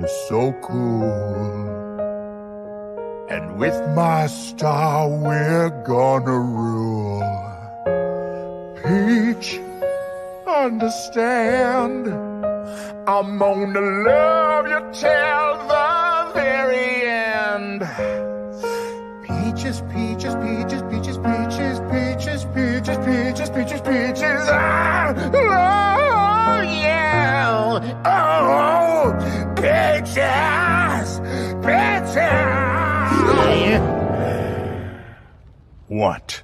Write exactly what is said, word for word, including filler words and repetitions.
so cool. And with my star we're gonna rule. Peach, understand, I'm gonna love you till the very end. Peaches, peaches, peaches, peaches, peaches, peaches, peaches, peaches, peaches, peaches, ah, oh, yeah, oh, peaches, peaches. What?